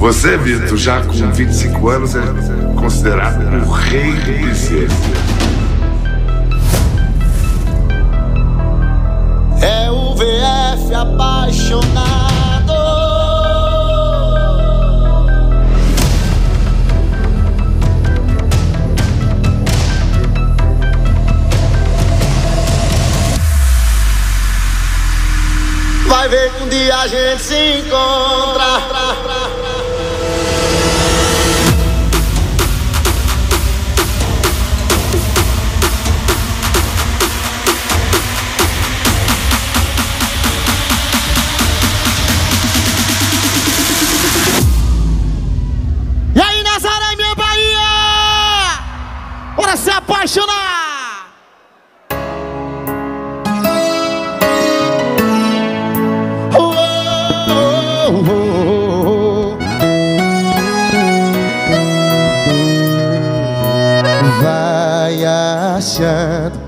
Você, Vitor, já com 25 anos, é considerado o rei do piseiro. É o VF apaixonado. Vai ver que um dia a gente se encontra. E aí, Nazaré, minha Bahia! Bora se apaixonar! Vai achando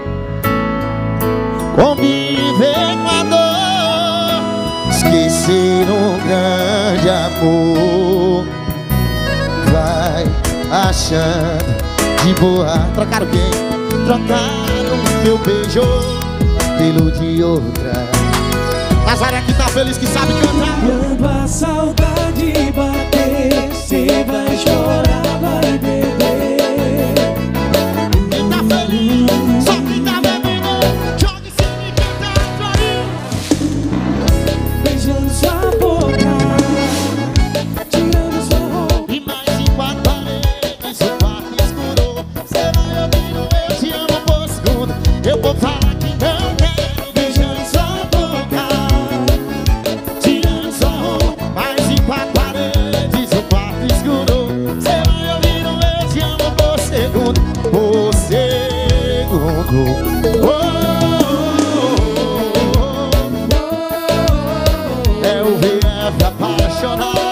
conviver com a dor, esquecer um grande amor. Vai achando de boa. Trocaram quem? Trocaram meu beijo pelo de outra. Nazaré que tá feliz, que sabe cantar. Quando a saudade bater, cê vai chorar, vai beber. Quem tá feliz, só quem tá bebendo, joga em cima e canta aí. Beijando sua boca, tirando sua roupa. E mais em 4 paredes, o quarto escuro. Cê vai ouvindo, eu te amo por segundo. Eu vou falar que não quero. Beijando sua boca, tirando sua roupa. Mais em 4 paredes, o quarto escuro. Cê vai ouvindo, eu te amo por segundo. Por segundo. É o VF apaixonado.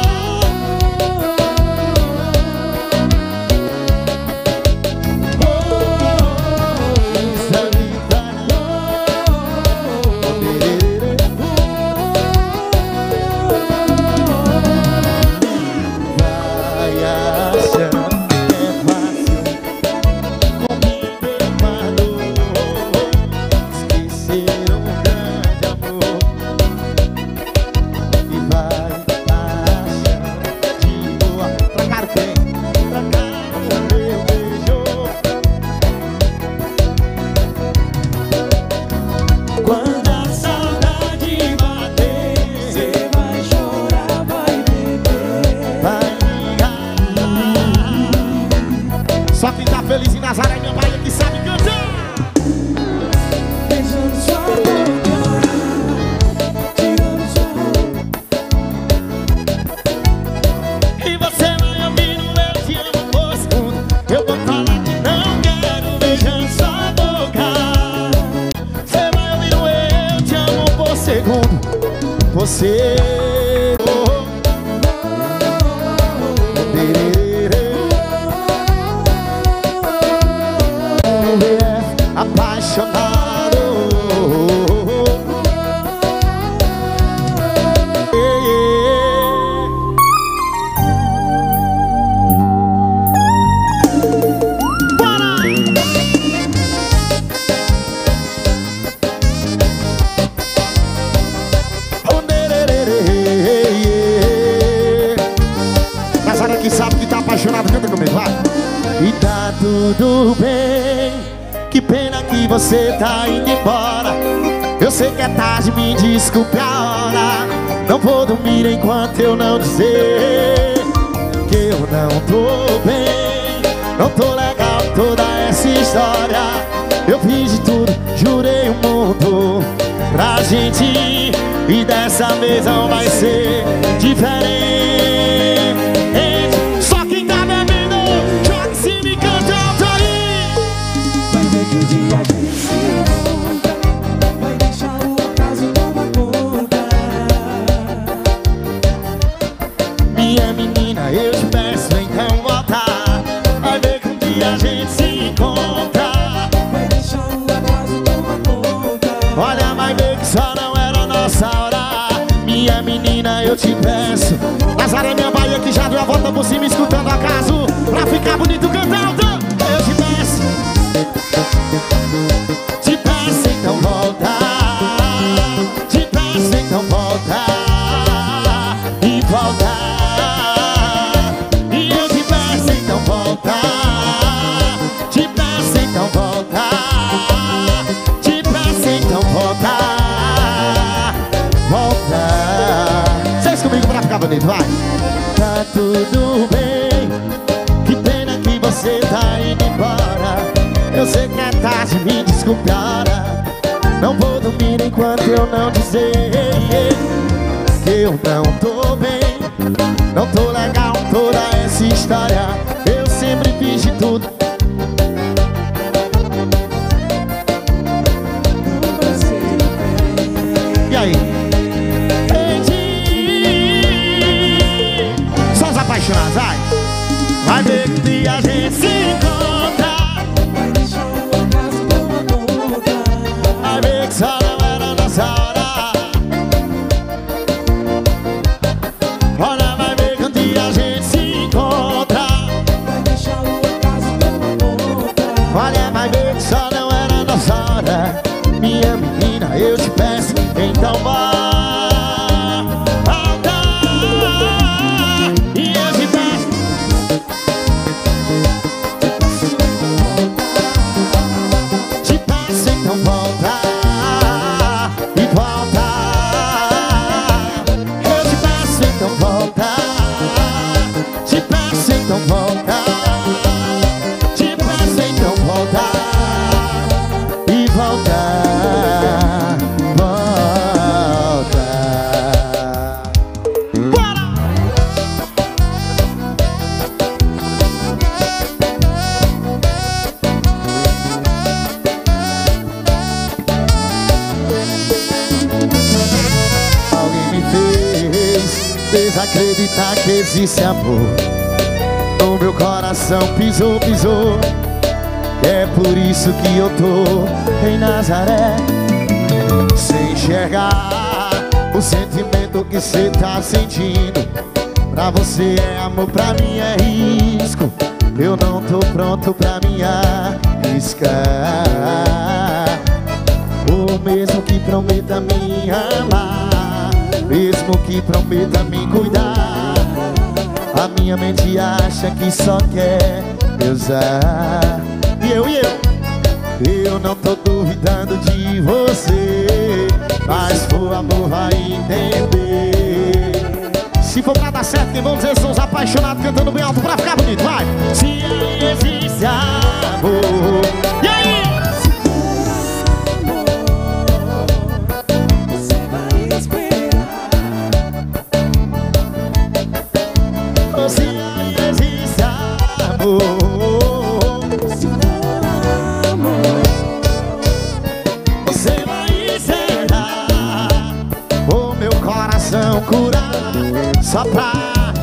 Vai achando que é fácil conviver com a dor, esquecer um grande amor. E vai achando de boa. Trocaram quem? Trocaram o meu beijo. Quando a saudade bater, cê vai chorar, vai beber. Vai Só quem tá feliz em Nazaré, minha Bahia, que sabe cantar. Beijando sua boca, tirando sua roupa. E você vai ouvindo, eu te amo por segundo. Eu vou falar que não quero, beijando sua boca. Você vai ouvindo, eu te amo por segundo. você. Apaixonado. Nazaré que sabe que tá apaixonado, canta comigo, vai. E tá tudo bem, que pena que você tá indo embora. Eu sei que é tarde, me desculpe a hora. Não vou dormir enquanto eu não dizer que eu não tô bem, não tô legal toda essa história. Eu fiz de tudo, jurei o mundo pra gente ir, e dessa vez não vai ser diferente. Só quem tá bebendo, joga em cima e canta alto aí. Vai ver que o dia a gente se encontra, vai deixar o acaso tomar conta. Minha menina, eu te peço então volta. Vai ver que um dia a gente se encontra. Vai deixar o acaso tomar conta. Olha, vai ver que só não era nossa hora. Minha menina, menina, eu te peço. Nazaré, minha Bahia, que já deu a volta por cima, escutando acaso, pra ficar bonito cantando. Eu te peço, então volta. Te peço, então volta. E volta. E eu te peço, então volta. Te peço, então volta. Te peço, então volta. Volta. Vocês comigo pra ficar bonito, vai. Tá tudo bem, que pena que você tá indo embora. Eu sei que é tarde, me desculpe, ora. Não vou dormir enquanto eu não dizer que eu não tô bem, não tô legal toda essa história. Eu sempre fiz de tudo. E aí? Só os apaixonados, vai. Vai ver que um dia a gente se encontra. Vai ver que só não era nossa hora. Olha, vai ver que um dia a gente se encontra. Olha, vai ver que só não era nossa hora. Minha menina, eu te peço, então volta. E eu te peço. Te peço, então volta. E volta. Eu te peço, então volta. Te peço, então volta. Te peço, então volta. E volta. Volta. Bora! Alguém me fez desacreditar que existe amor. No meu coração pisou, pisou. É por isso que eu tô em Nazaré, sem enxergar o sentimento que cê tá sentindo. Pra você é amor, pra mim é risco. Eu não tô pronto pra me arriscar. O mesmo que prometa me amar, mesmo que prometa me cuidar, a minha mente acha que só quer me usar. E eu não tô duvidando de você, mas o amor vai entender. Se for pra dar certo, quem vão dizer são os apaixonados cantando bem alto pra ficar bonito, vai! Se aí existe amor. E aí? Você vai esperar. Se aí existe amor. Você vai encerrar o meu coração curar. Só pra...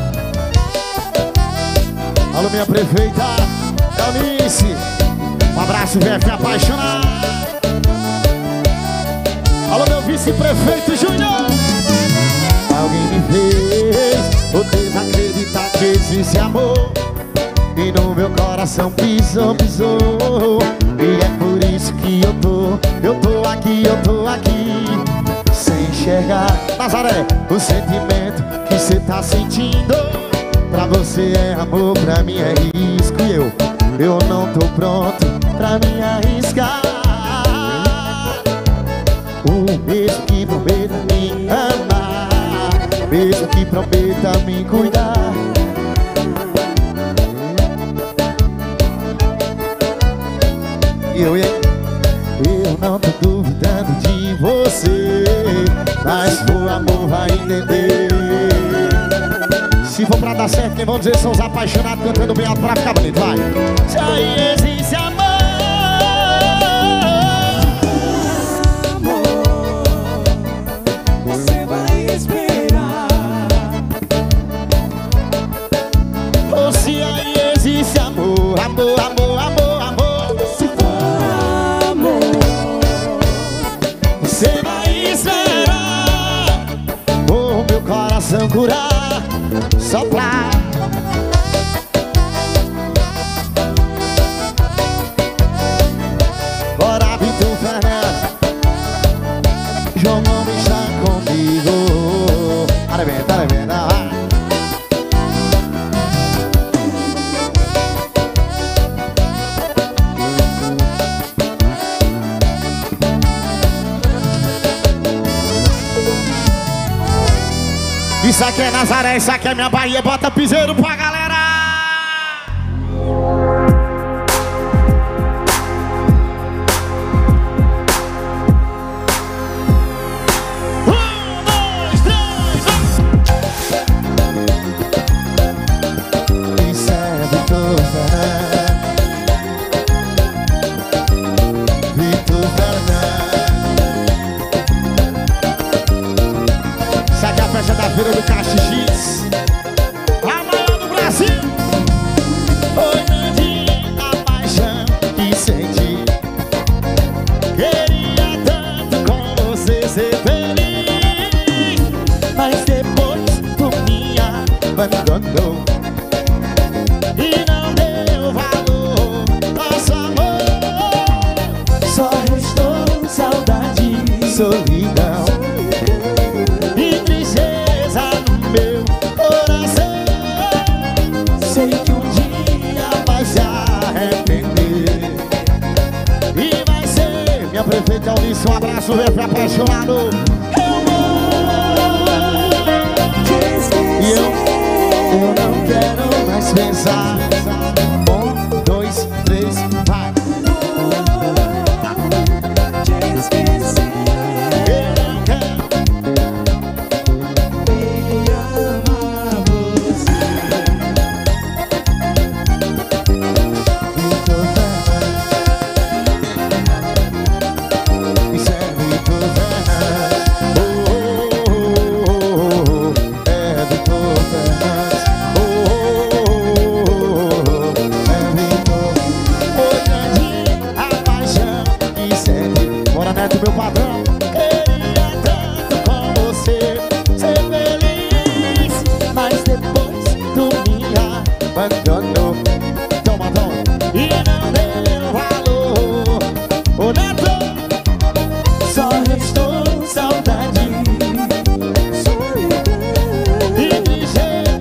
Alô, minha prefeita Eunice, um abraço, VF apaixonado. Alô, meu vice-prefeito Júnior. Alguém me fez desacreditar que existe amor, e no meu coração pisou, pisou. E é por isso que eu tô aqui, sem enxergar, Nazaré, o sentimento que cê tá sentindo. Pra você é amor, pra mim é risco. E eu não tô pronto pra me arriscar. O mesmo que prometa me amar, mesmo que prometa me cuidar. Eu não tô duvidando de você, mas o amor vai entender. Se for pra dar certo, quem vão dizer são os apaixonados cantando bem alto pra ficar bonito, vai! Se aí existe amor, Você vai esperar. ou se aí existe amor, amor, amor, amor, amor. Se for amor, Você vai esperar o meu coração coração curar, soprar. Bora, Vitor Fernandes. João Gomes está comigo. Arrebenta, arrebenta, vai. Isso aqui é Nazaré, isso aqui é minha Bahia. Bota piseiro pra galera. Isso é Vitor Fernandes. Vitor Fernandes. Isso aqui é a festa da feira do Caxixis, a maior do Brasil. Foi grande a paixão que senti. Queria tanto com você ser feliz, mas depois tu me abandonou e não deu valor. Nosso amor só restou saudade, solidão e tristeza no meu coração. Sei que um dia vai se arrepender e vai ser minha prefeita Eunice. Um abraço, meu filho apaixonado. Eu vou e eu não quero mais pensar. 1, 2, 3, vai. Meu padrão, queria tanto com você ser feliz, mas depois tu me abandonou. Toma, toma, e não deu valor. O Neto só restou saudade, solidão e tristeza.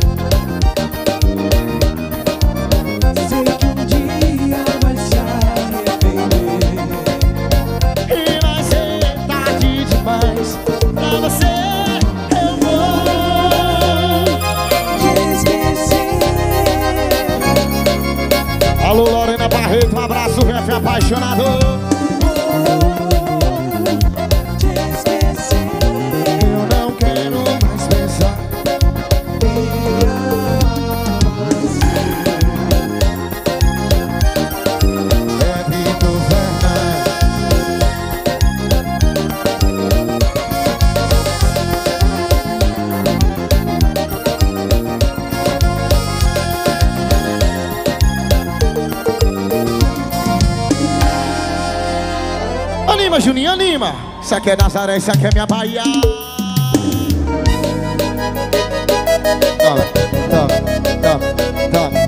Sei que um dia vai se arrepender e vai ser tarde demais pra você. Eu vou te esquecer. Alô, Lorena Barreto, um abraço, ref apaixonado. Te esquecer. Eu não quero mais pensar. É Vitor Fernandes. Anima, Juninho, anima. Isso aqui é Nazaré, isso aqui é minha Bahia. Toma, toma, toma, toma.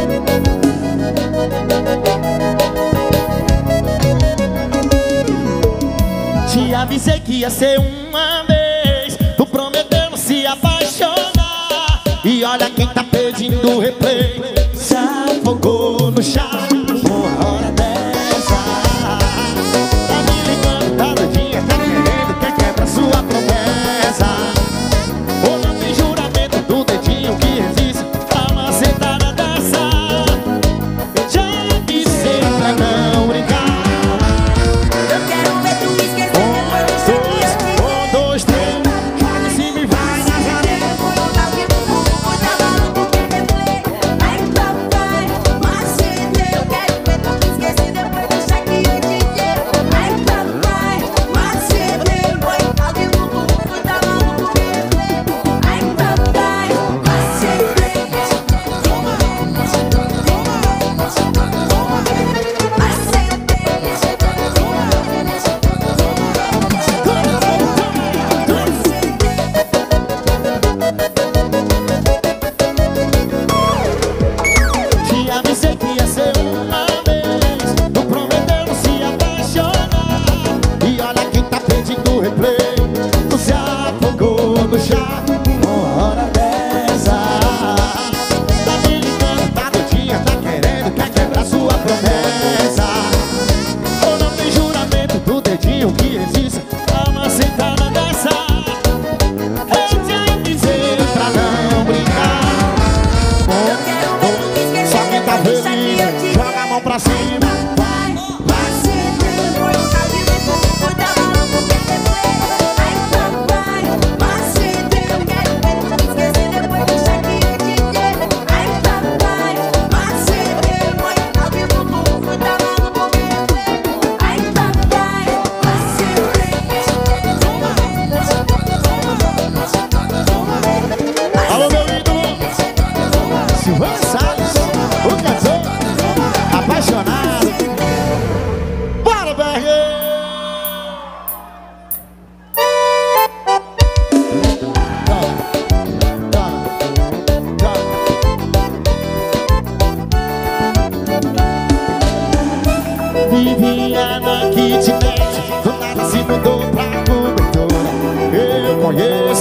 Te avisei que ia ser uma vez. Tu prometeu não se apaixonar. E olha quem tá pedindo replay. Se afogou no chá. Uma hora dessa. Tá me ligando, tá doidinha, tá querendo, quer quebra sua promessa. Ou não tem juramento do dedinho que resiste a uma sentada dessa. Eu já avisei pra não brincar. Eu quero ver tu esquecer depois desse dia. 1, 2, 3, joga em cima e vai, Nazaré. Muito maluco que replay. Ai, papai, mas se deu.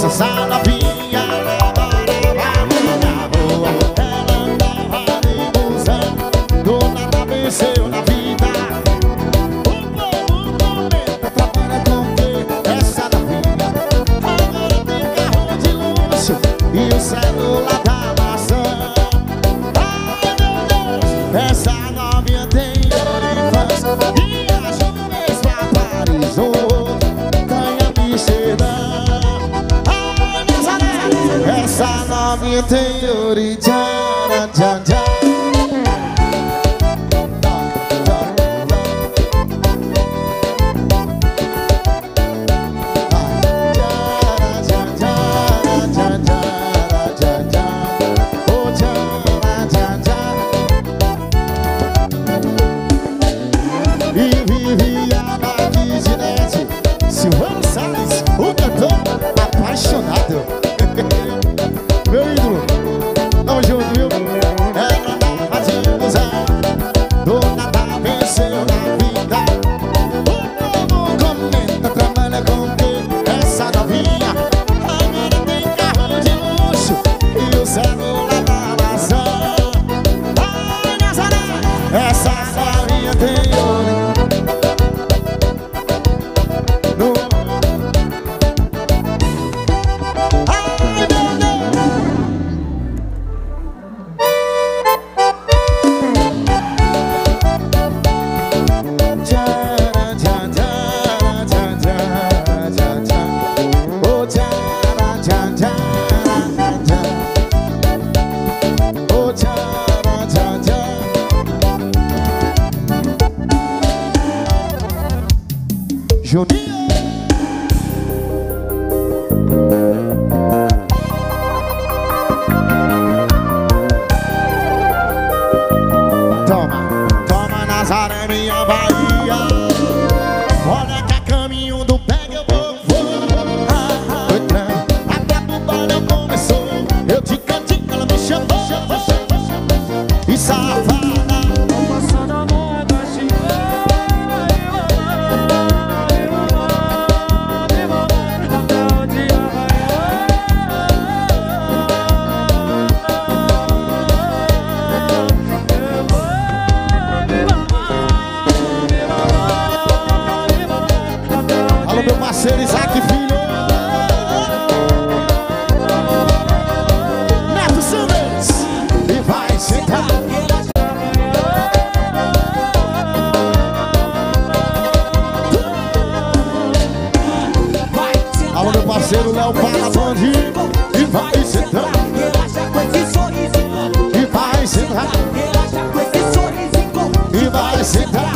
essa novinha agora vai na rua. Ela andava de busão, do nada venceu na vida. O povo comenta, trabalha com que essa novinha agora tem carro de luxo e o celular da maçã. Ai meu Deus, essa novinha tem orifãs e as nuvens pra Paris, ganha Amsterdã. Ai Nazaré, essa novinha tem orifãs, tchan, tchan. Silvano Salles, o cantor apaixonado. Meu ídolo, tamo junto, viu? Ela andava de busão, do nada venceu na vida. O povo comenta, trabalha com que essa novinha agora tem carro de luxo e o celular da maçã. Ai Nazaré, essa novinha tem ouro. Juninho. Toma, toma Nazaré, minha Bahia. Olha que a caminho do pega eu vou. Até pro balão começou, eu de cantinho ela me chamou. E safada. Meu parceiro Isaac Filho, Neto Santos, e vai sentar. Alô meu parceiro Léo Palavandi, e vai sentar. E vai sentar. E vai sentar.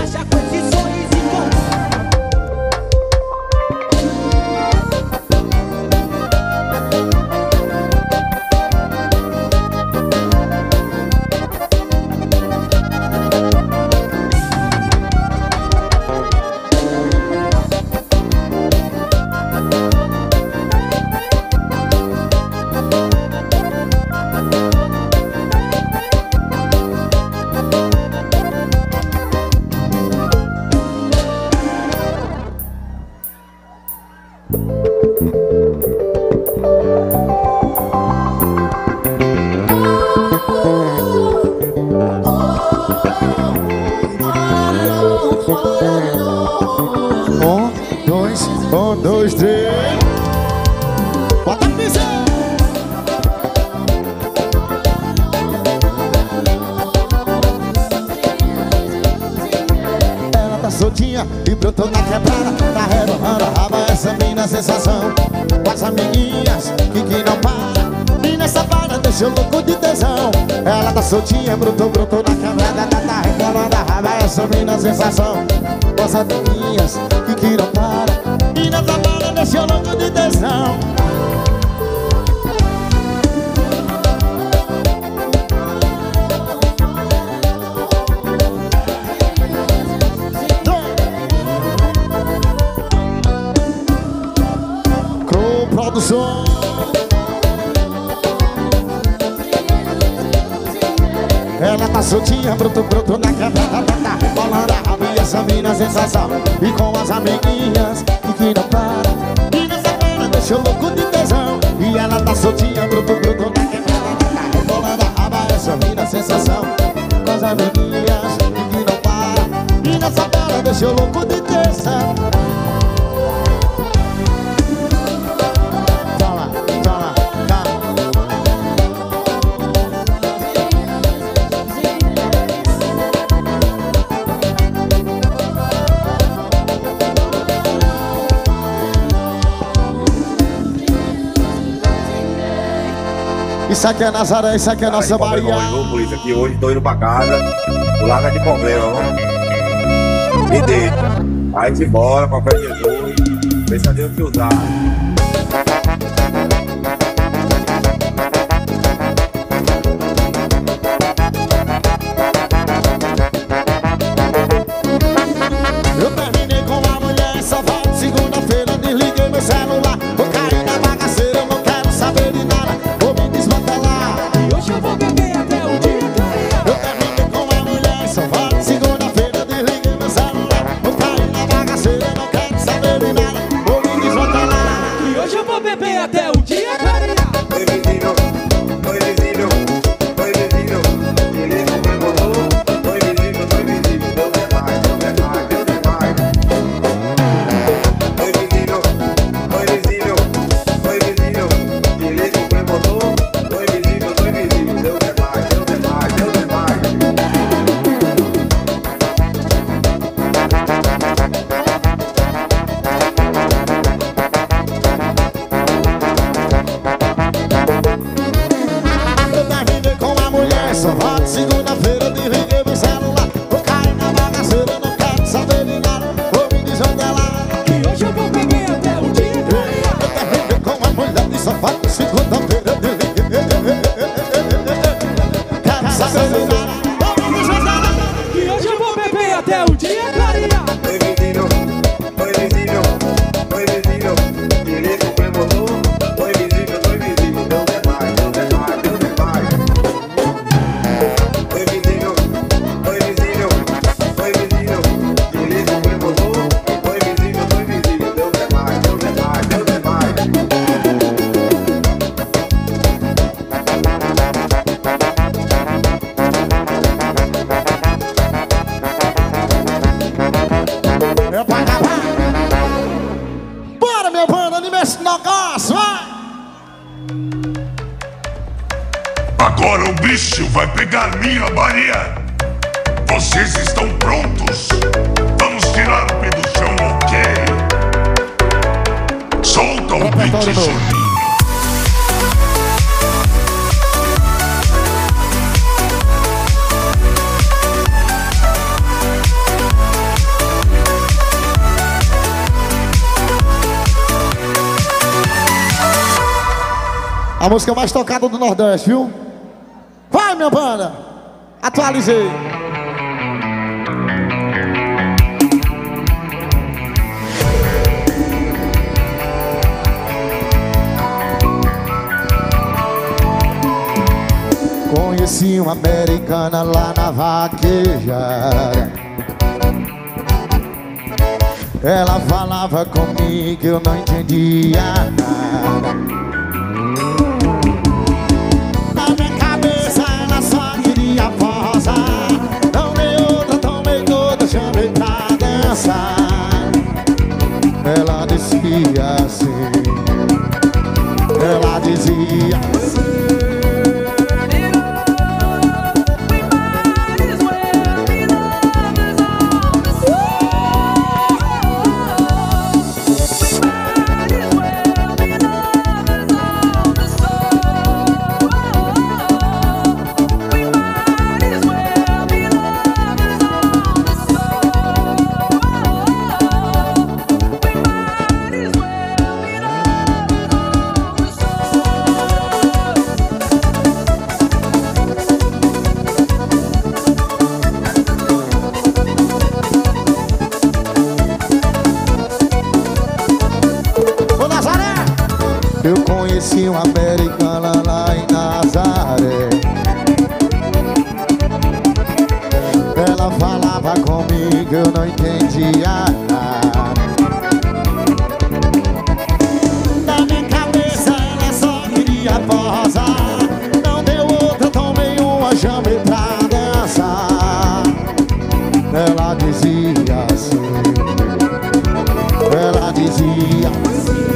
Um, dois, três. Bota a pizza. Ela tá soltinha e brotou na quebrada, tá rebolando a raba, essa mina sensação. Com as amiguinhas que não para, e nessa vara deixou louco de tesão. Ela tá soltinha, brotou na quebrada, tá rebolando a raba, essa mina sensação. Com as amiguinhas que não para, e nessa vara deixou louco de tesão. Produção. Ela tá soltinha, brotou na quebrada, tá rebolando a raba e essa mina sensação. E com as amiguinhas que não para, e nessa vara deixou louco de tesão. Isso aqui é Nazaré, isso aqui é nossa Bahia. Polícia, aqui hoje tô indo pra casa, larga de problema, vamos. Me dê. Aí se embora, com a fé de Jesus. Vê se a Deus te usar. Eu terminei com a mulher, só volto segunda-feira. Desliguei meu celular, vou cair na bagaceira. Eu não quero saber de nada, vou me desmantelar. Hoje eu vou beber até o dia clarear. Eu terminei com a mulher, só volto segunda-feira. Desliguei meu celular, vou cair na bagaceira. Eu não quero saber de nada, vou me desmantelar. E hoje eu vou beber até o dia clarear. Oi vizinho, oi vizinho, oi vizinho. Ele não me botou. Oi vizinho, Deus é mais, Deus é mais, Deus é mais. Oi vizinho, oi vizinho, oi vizinho. Ele não me botou. Oi vizinho, Deus é mais, Deus é mais, Deus é mais. Eu terminei com a mulher, só volto segunda-feira. Desliguei meu celular, vou cair na bagaceira. Eu não quero saber de nada, vou me desmantelar. E hoje eu vou beber até o dia clarear. Eu terminei com a mulher e só volto segunda-feira. Desliguei. Quero saber de nada, vou me desmantelar. E hoje eu vou beber até o dia clarear. Oi vizinho, oi vizinho, oi vizinho. Ele não me botou. Oi vizinho, Deus é mais, Deus é mais, Deus é mais. Oi vizinho, oi vizinho, oi vizinho. Ele não me botou. Oi vizinho, Deus é mais, Deus é mais, Deus é mais. É pra acabar. Bora, meu banda, anima esse negócio, vai! Agora o bicho vai pegar minha Bahia. Vocês estão prontos? Vamos tirar o pé do chão, ok? Solta o beat, Repertório novo. Juninho. A música mais tocada do Nordeste, viu? Vai, minha banda! Atualizei. Conheci uma americana lá na vaquejada. Ela falava comigo, eu não entendia nada. Na minha cabeça ela só queria posar. Não dei outra, tomei toda, chamei pra dançar. Ela dizia assim, ela dizia assim. Eu conheci uma americana lá em Nazaré. Ela falava comigo, eu não entendia nada. Na minha cabeça ela só queria posar. Não deu outra, tomei uma, chamei pra dançar. Ela dizia assim, ela dizia assim.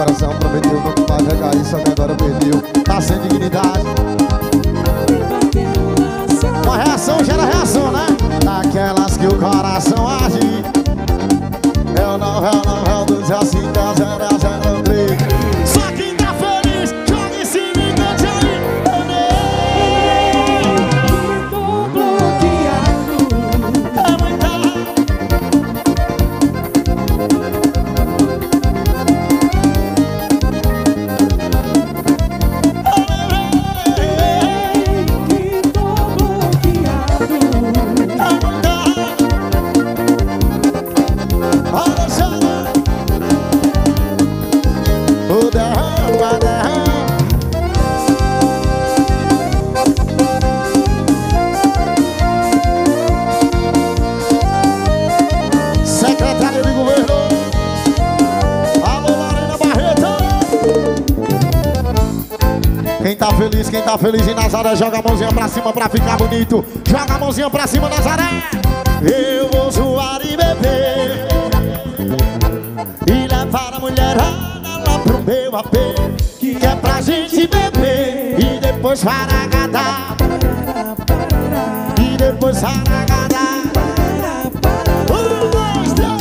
coração prometeu nunca mais recair, só que agora perdeu. Tá sem dignidade. Uma reação gera reação, né? Daquelas que o coração age. Eu não, dos assim, 003. Só quem tá feliz, joga em cima e cante aí. Tô bloqueado. Secretário de Governo. Alô, Lorena Barreto. Quem tá feliz em Nazaré, joga a mãozinha pra cima pra ficar bonito. Joga a mãozinha pra cima, Nazaré. Eu vou zoar e beber e levar a mulherada lá pro meu AP, que é pra gente beber e depois faragadar. E depois faragadar. Dois, três.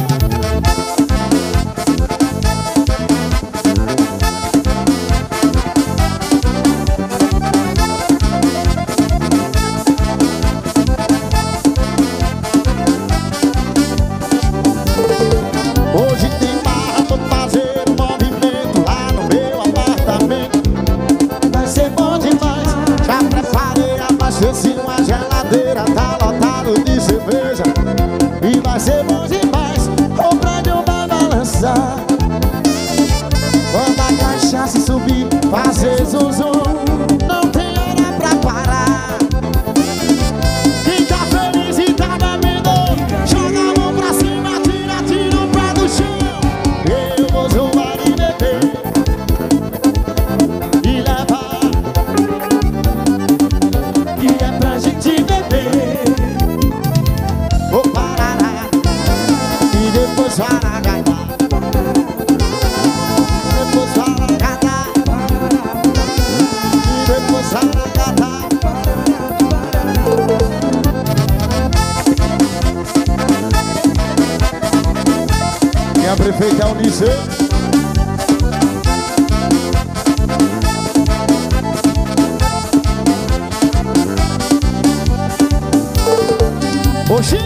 Hoje tem barra, vou fazer um movimento lá no meu apartamento. Vai ser bom demais. Já preparei, abasteci uma geladeira, tá lotado de cerveja. E vai ser bom demais. O prédio vai balançar. Quando a cachaça subir, fazer zum zum, não tem hora pra parar. Quem tá feliz e tá bebendo, joga a mão pra cima, tira o pé do chão. Eu vou zoar e beber e levar, que é pra gente beber. Vou parar e depois faragadar. Depois faragadar. E depois faragadar. Minha prefeita é Unice. Oxi!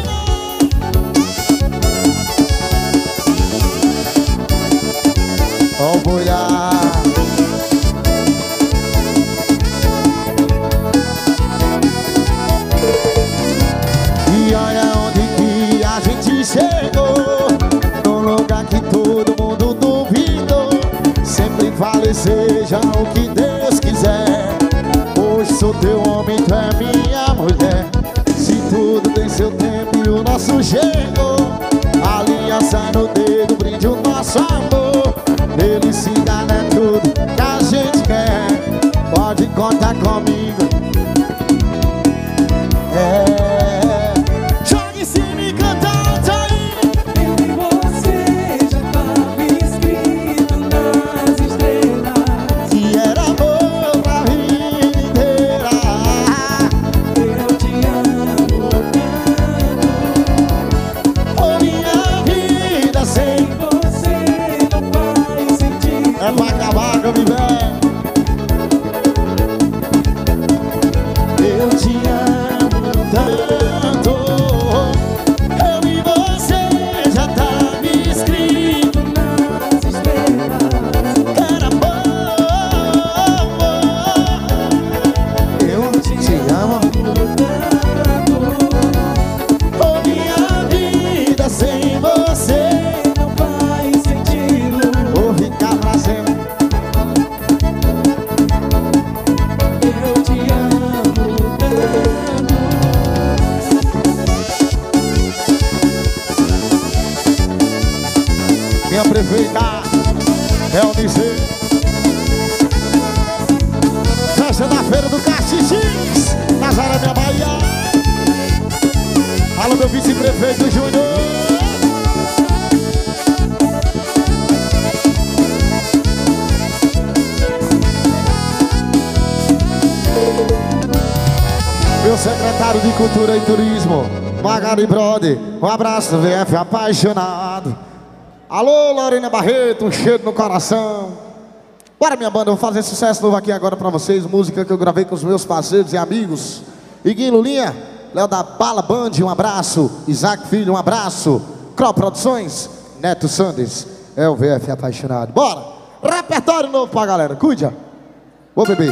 Ó o boiar. E olha onde que a gente chegou, num lugar que todo mundo duvidou. Sempre falei, seja o que Deus quiser. Hoje sou teu homem, tu é minha mulher. Se tudo tem seu tempo e o nosso chegou, aliança no dedo, brinde o nosso amor. Felicidade é tudo que a gente quer. Pode contar comigo. Joga em cima e canta alto aí. Eu e você já tava escrito nas estrelas. Que era amor pra vida inteira. Eu te amo tanto. Oh, minha vida sem Você não faz sentido. é pra acabar com a viver. Eu te amo tanto. Eu e você já tá me escrito Nas estrelas. que era amor. Eu te amo. Oh, minha vida sem você Não faz sentido. vou ficar pra sempre. Eu te amo tanto. Minha prefeita é Unice. Festa da Feira do Caxixis, Nazaré, minha Bahia. Alô, meu vice-prefeito Júnior. secretário de Cultura e Turismo, Magari Brode, um abraço do VF apaixonado. Alô, Lorena Barreto, um cheiro no coração. Bora, minha banda, eu vou fazer sucesso novo aqui agora pra vocês. Música que eu gravei com os meus parceiros e amigos. Iguinho Lulinha, Léo da Bala Band, um abraço. Isaac Filho, um abraço. Cro Produções, Neto Sanders, é o VF apaixonado. Bora, repertório novo pra galera, cuida. Vou beber.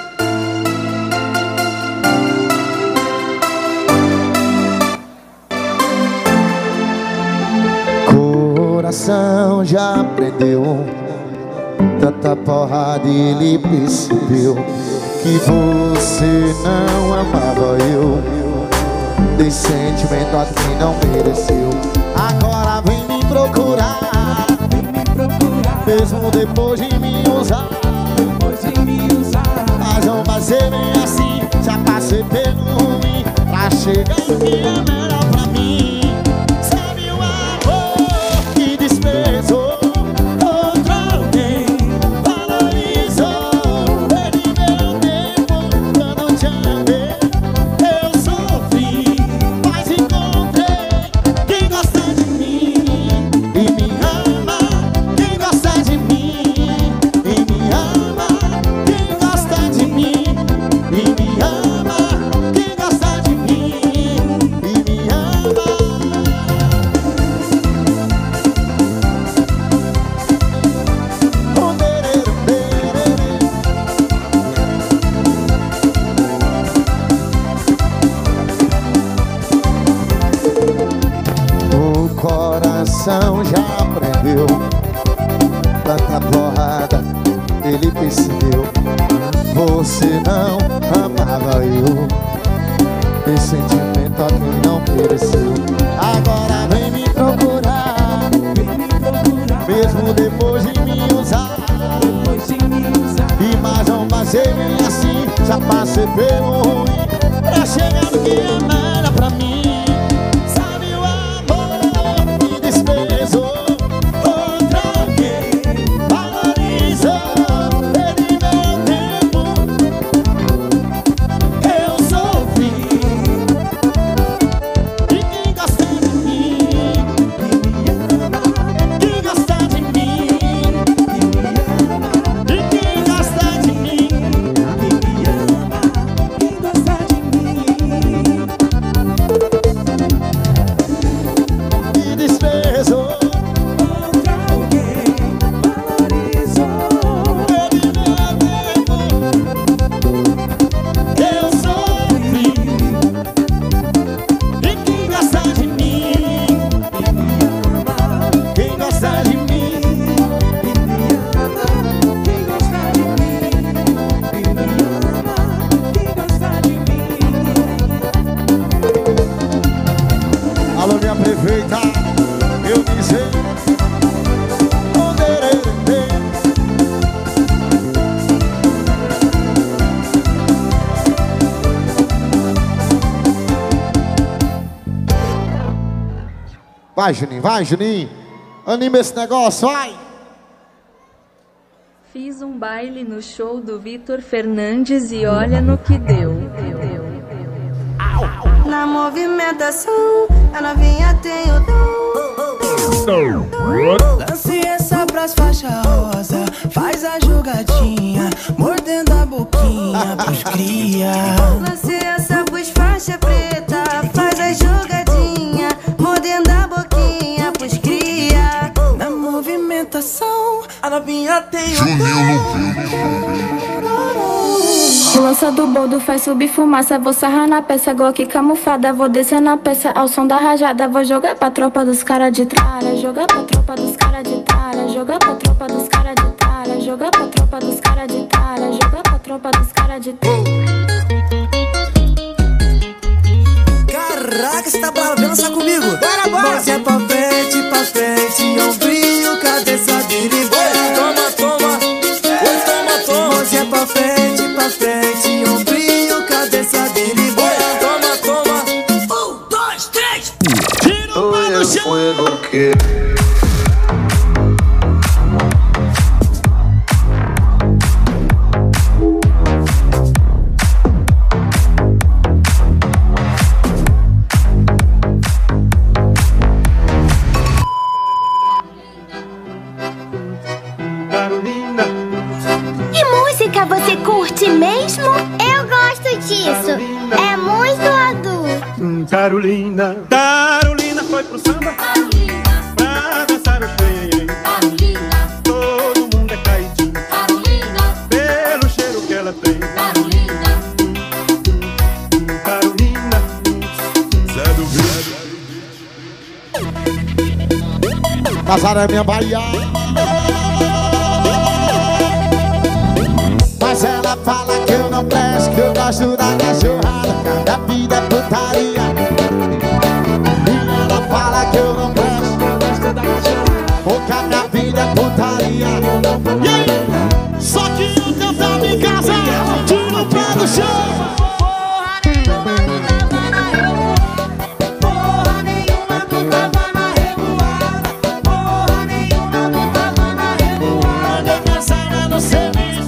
Coração já aprendeu tanta porrada e ele percebeu que você não amava eu. Dei sentimento a quem não mereceu. Agora vem me procurar, mesmo depois de me usar. Mas não vai ser bem assim, já passei pelo ruim pra chegar no que é melhor pra mim. Já aprendeu tanta porrada, ele percebeu. Você não amava eu. Esse sentimento a quem não mereceu. Agora vem me procurar, mesmo depois de me usar. E mais não passei bem assim, já passei pelo ruim pra chegar no que é melhor pra mim. Vai, Juninho, vai, Juninho. Anima esse negócio, vai. Fiz um baile no show do Vitor Fernandes e olha no que deu. Na movimentação, a novinha tem o dom. Lance essa pras faixa rosa, faz a jogadinha, mordendo a boquinha pros cria. Lance essa pros faixa preta, faz a jogadinha, mordendo a boquinha pros cria. Na movimentação, a novinha tem o O lança do boldo faz subir fumaça. Vou sarrar na peça, Glock camuflada. Vou descer na peça ao som da rajada. Vou jogar pra tropa dos cara de tralha. Jogar pra tropa dos cara de tralha. Jogar pra tropa dos cara de tralha. Jogar pra tropa dos cara de tralha. Jogar pra tropa dos cara de tralha. Caraca, você tá bravo, vem lançar comigo. Bora, bora! Você é pra frente, ombrinho, cabeça dele. Toma, toma, toma, toma. Você é pra frente, ombrinho, cabeça dele. Toma, toma. 1, 2, 3. Tira o pé do chão. mesmo? Eu gosto disso. É muito adulto. Carolina, Carolina foi pro samba. Carolina, pra dançar o cheio. Carolina, Todo mundo é caidinho Carolina, pelo cheiro que ela tem. Carolina. Carolina, Zé do Vídeo. Nazaré, minha Bahia. Mas ela fala que eu não presto, que eu gosto da cachorrada. Da vida é putaria. E ela fala que eu não presto, que eu gosto da cachorrada. Porque a minha vida é putaria. E aí? Só que eu tentava em casa, tiro pra do chão. Porra nenhuma, tu tava na revoada. Porra nenhuma, tu tava na revoada. Andei cansada no serviço.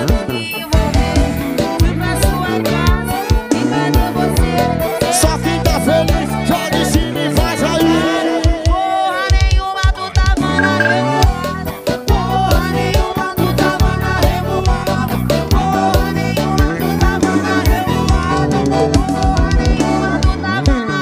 Só quem tá feliz, joga em cima e faz aí. Porra nenhuma, tu tava na revoada. Porra nenhuma, tu tava na revoada. Porra nenhuma, tu tava na revoada. Porra nenhuma, tu tava na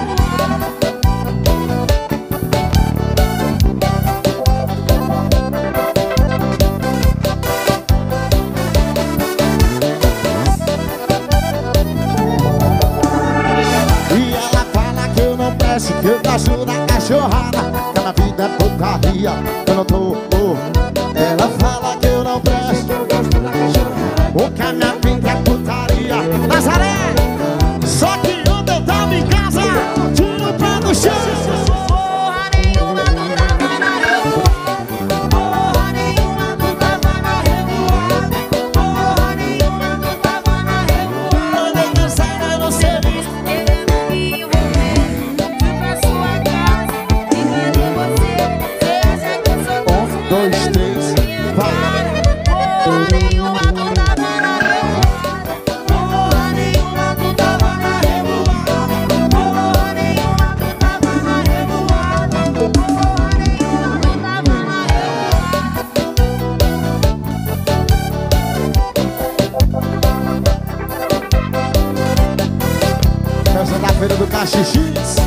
E ela fala que eu não presto, que eu gosto da cachorrada. Que a minha vida é putaria, que eu não tô. Ela fala que eu não presto, que eu gosto da cachorrada. Porque a minha vida é putaria. Nazaré! Só que ontem eu tava em casa, tiro pra no chão. porra nenhuma, tu tava na revoada. Porra nenhuma, tu tava na revoada. Porra nenhuma, tu tava na revoada. Andei cansada no serviço. Dois, três, vai. Porra nenhuma, tu tava na revoada. Porra nenhuma, tu tava na revoada. Porra nenhuma, tu tava na revoada. Porra nenhuma, tu tava na Festa da feira do Cachixis.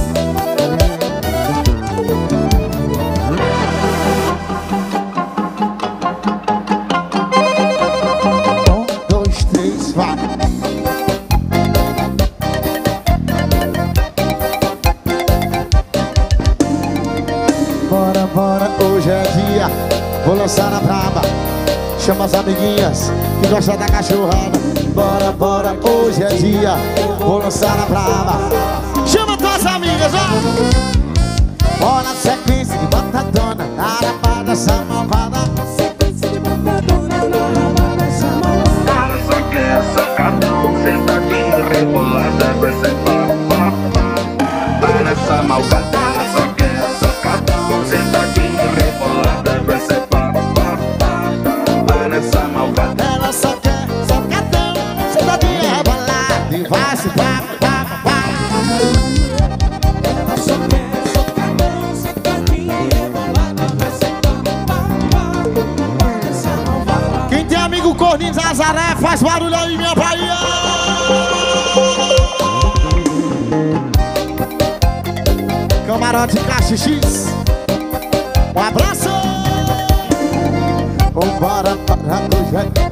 Dois, três, vai. Bora, bora, hoje é dia. Vou lançar na braba. Chama as amiguinhas que gostam da cachorrada. Bora, bora, hoje é dia. Vou lançar na braba. Chama tuas amigas, ó. Bora na sequência de botadona. Arabada, essa malvada. Sequência de botadona. Arabada, essa malvada. Ela só quer sacadão, sentadinho, rebolada, vai ser pá. Para essa malvada, ela só quer sacadão, sentadinho, rebolada, vai ser pá. Para essa malvada, Ela só quer socadão, sentadinha rebolada. E vai se pá. Ela só quer socadão, sentadinha rebolada. Vai ser pá, essa malvada. Quem tem amigo corninho de Nazaré, faz barulho aí, minha Bahia. Camarote Cachixis. Um abraço. Vambora para o jeito.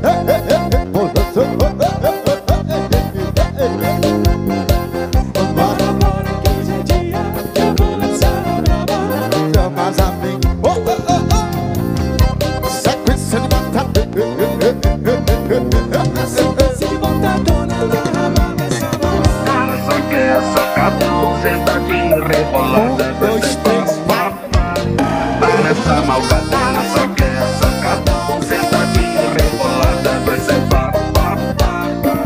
Bora que hoje é dia que eu vou lançar a braba. Chama as amigas. Sequência de Se botadona na rabada, essa malvada. ela só quer sacadão, sentadinho, rebolada, vai dois, ser três, pá. Para essa malvada, ela só quer sacadão, sentadinho, rebolada, vai ser pá.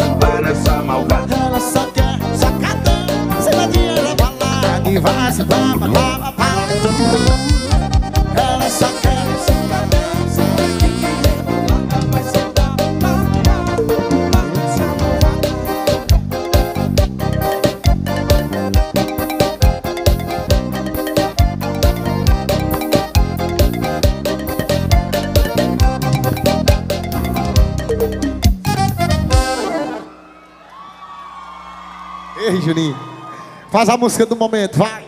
aí, Juninho. Faz a música do momento, vai.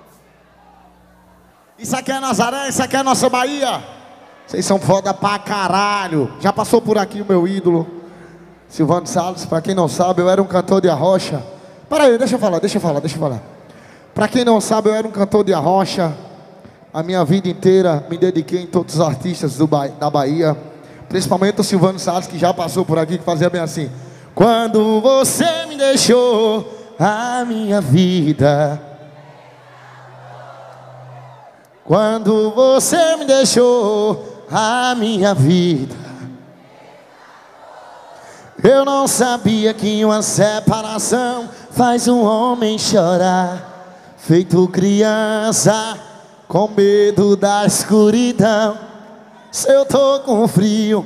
Isso aqui é Nazaré, isso aqui é nossa Bahia. Vocês são foda pra caralho. Já passou por aqui o meu ídolo Silvano Salles. Pra quem não sabe, eu era um cantor de arrocha. Para aí, deixa eu falar. Pra quem não sabe, eu era um cantor de arrocha. A minha vida inteira me dediquei em todos os artistas da Bahia. Principalmente o Silvano Salles, que já passou por aqui, que fazia bem assim. Quando você me deixou a minha vida. Quando você me deixou a minha vida. Eu não sabia que uma separação faz um homem chorar, feito criança, com medo da escuridão. Se eu tô com frio.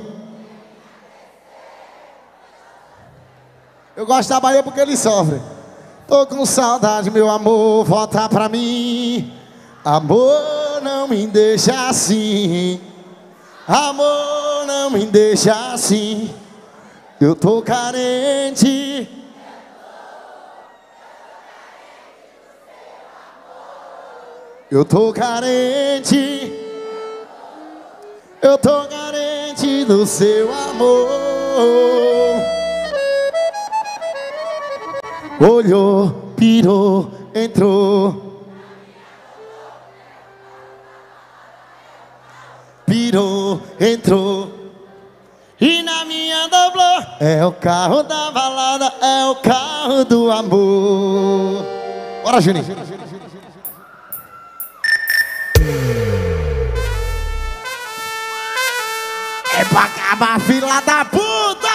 Eu gosto da Bahia porque ele sofre. Tô com saudade, meu amor, volta pra mim. Amor, não me deixa assim. Amor, não me deixa assim. Eu tô carente. Eu tô carente. Eu tô carente do seu amor. Olhou, pirou, entrou. Pirou, entrou. E na minha doblô. É o carro da balada, é o carro do amor. Bora, Juninho. É pra acabar, filha da puta!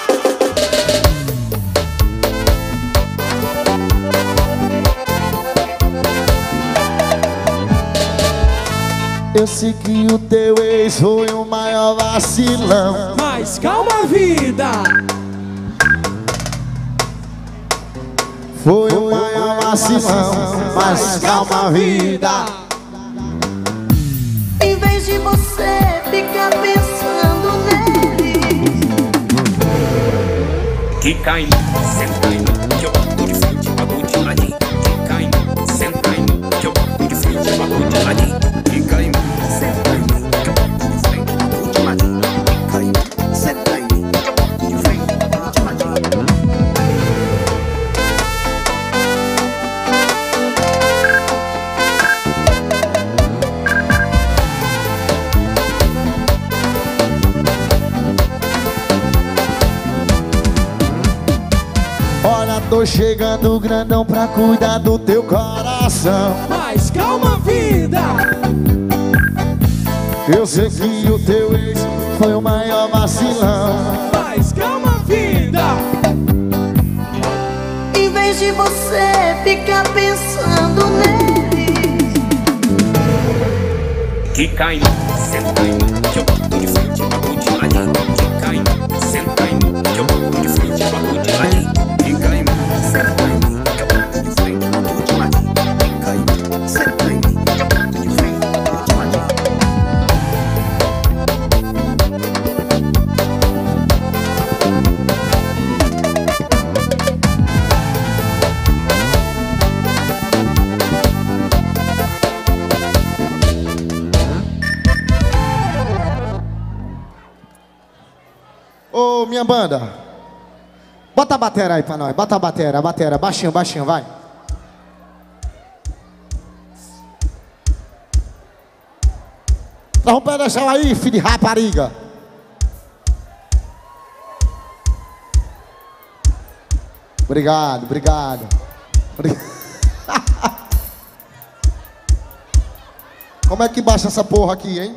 Eu sei que o teu ex foi o maior vacilão. Mas calma, vida. Foi o maior vacilão. Mas calma, vida. Em vez de você ficar pensando nele, Que cai, senta aí, que eu bato de frente, bato de ladinho. Que cai, senta aí, que eu bato de frente, bato de ladinho. Que cai, senta aí, que eu bato de frente, bato de ladinho. Que cai, senta aí, que eu bato de frente, bato de ladinho. Olha, tô chegando grandão pra cuidar do teu coração. Mas calma, vida. Eu sei que o teu ex foi o maior vacilão. Mas calma, vida. em vez de você ficar pensando nele, Que cai, senta aí, que eu bato de frente, bato de ladinho. Que cai, senta aí, que eu bato de frente, bato de ladinho. Que cai, senta aí, que eu bato de frente, bato de ladinho. Que cai, senta aí, que eu bato de frente, bato de ladinho. Ô, minha banda, bota a batera aí pra nós, bota a batera, baixinho, baixinho, vai. Nós vamos pedaçar aí, filho de rapariga. Obrigado, obrigado. Como é que baixa essa porra aqui, hein?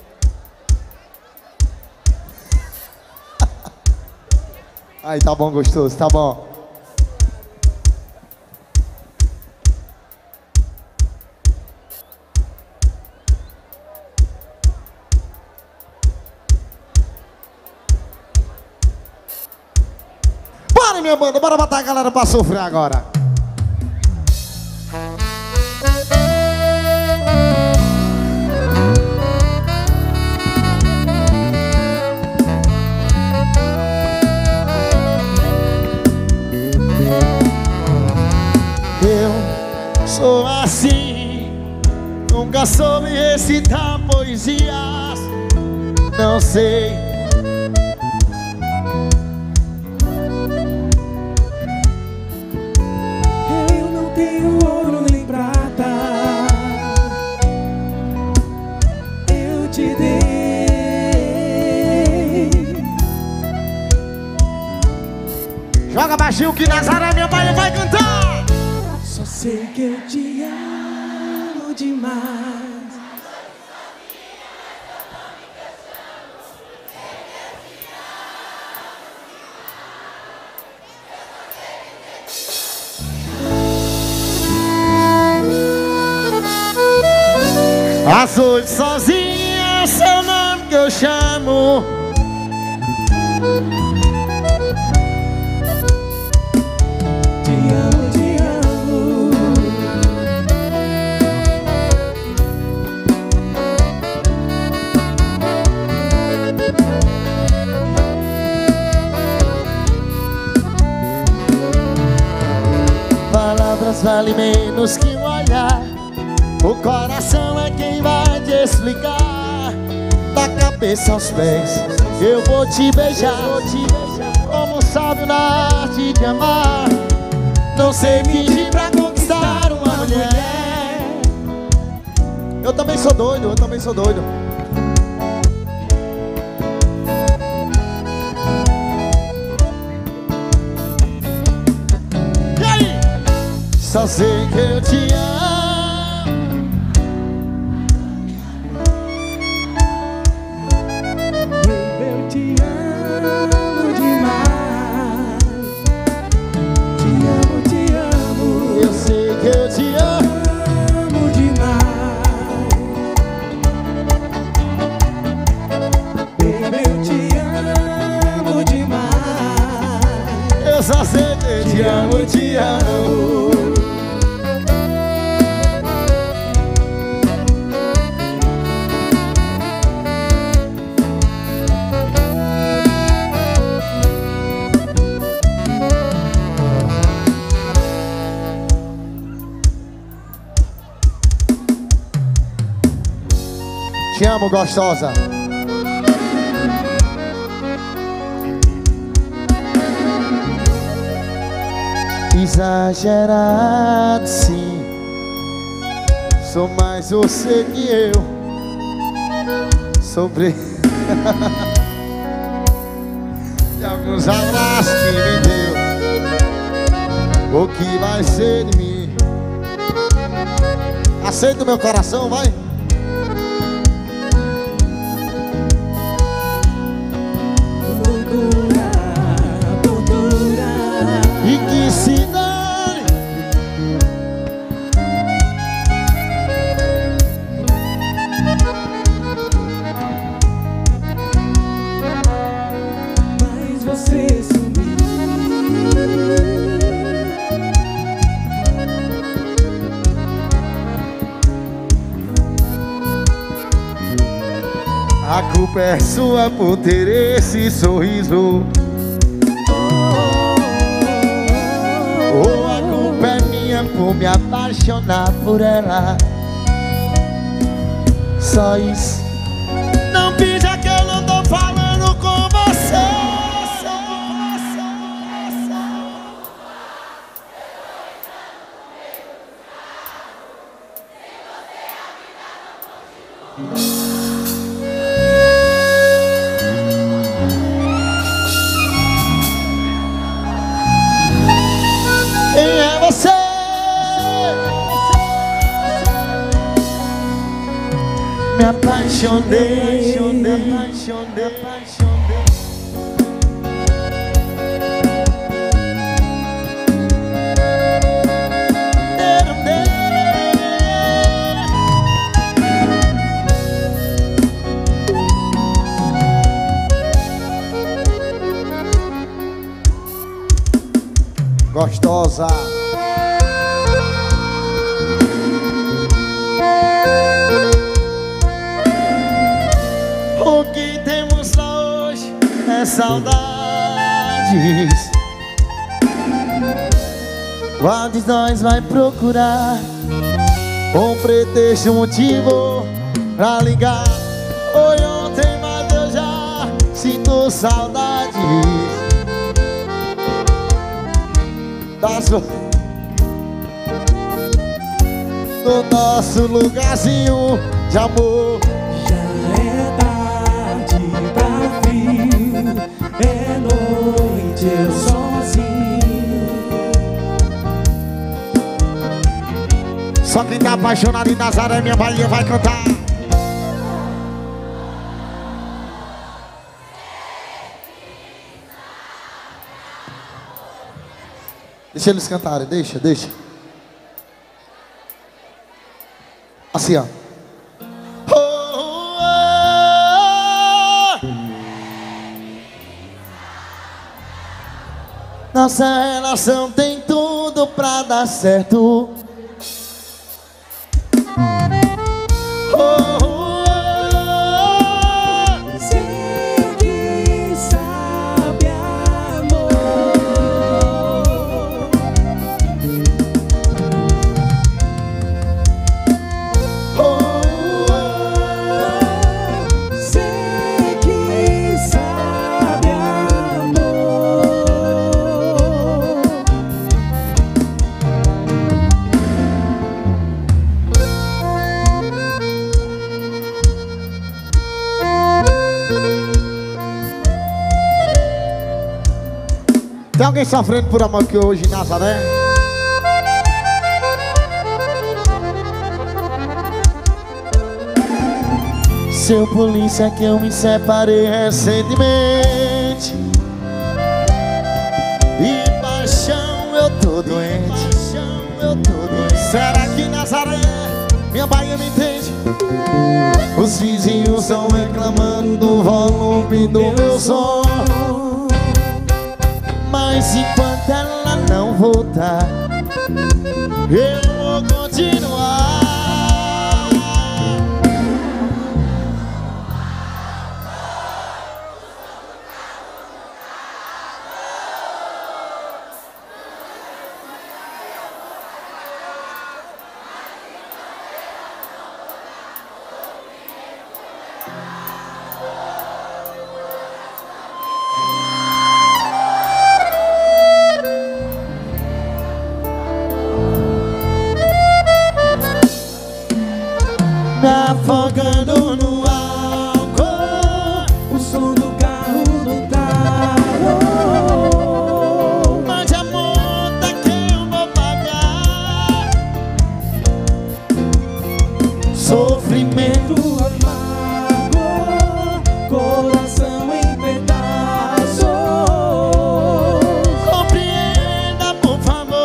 Aí, tá bom, gostoso, tá bom. Bora, minha banda, bora botar a galera pra sofrer agora. Nunca soube recitar poesias, não sei. Eu não tenho ouro nem prata, eu te dei. Joga baixinho que Nazaré, minha mãe vai cantar. Só sei que eu te amo demais. Às 8 sozinha, seu nome que eu chamo. Te amo, te amo. Palavras valem menos que um olhar. O coração é quem vai te explicar. Da cabeça aos pés eu vou te beijar, como sábio na arte de amar. Não sei fingir pra conquistar uma mulher. Eu também sou doido, eu também sou doido. E aí? Só sei que eu te amo. Só sei que eu te amo, te amo. Te amo, gostosa. Exagerado, sim. Sou mais você que eu. Sobre de alguns abraços que me deu. O que vai ser de mim? Aceita o meu coração, vai. E que se dane. Mas você sumiu. A culpa é sua por ter esse sorriso. Ou a culpa é minha por me apaixonar por ela. Só isso. Não finja que eu não tô falando com você. Quem é você? Me apaixonei, me apaixonei. Gostosa. O que temos lá hoje é saudades. Qual de nós vai procurar Um pretexto, motivo pra ligar. Foi ontem, mas eu já sinto saudade do nosso lugarzinho de amor. Já é tarde, tá frio, é noite, eu sozinho. Só quem tá apaixonado em Nazaré, minha Bahia, vai cantar. Deixa eles cantarem, deixa. Assim, ó. Nossa relação tem tudo pra dar certo. Sei que sabe, amor. Sei que sabe, amor. Tem alguém sofrendo por amor que hoje em Nazaré? Seu polícia que eu me separei recentemente. E paixão eu tô doente. Será que Nazaré, minha Bahia, me entende? Os vizinhos estão reclamando do volume do meu som. Mas enquanto ela não voltar, eu vou continuar. Me afogando no álcool, O som do carro no talo. mas a multa que eu vou pagar. Sofrimento, Amargo, coração em pedaços. compreenda por favor.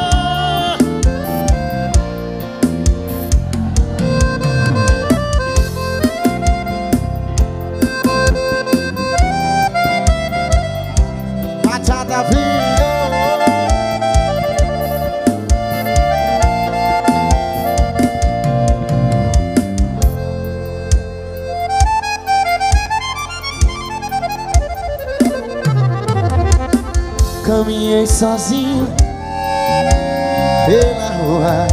Machada Filho. Caminhei sozinho pela rua,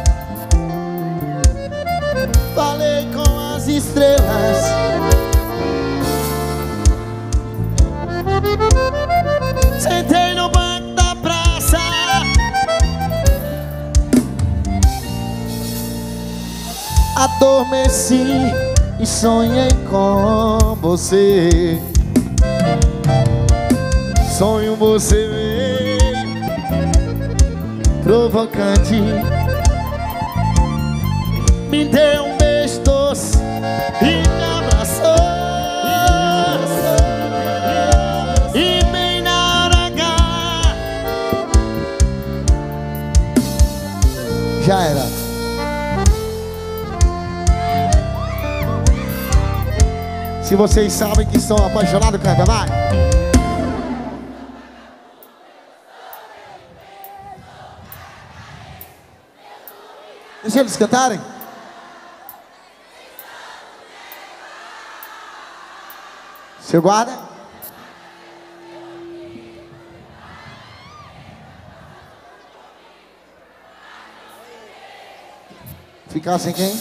falei com as estrelas. Sentei no banco da praça, adormeci e sonhei com você. Sonho você veio provocante, me deu um beijo doce e me abraçou. E bem na hora H já era. Se vocês sabem que são apaixonados, canta, vai. Deixa eles cantarem. Seu guarda. Ficar sem quem?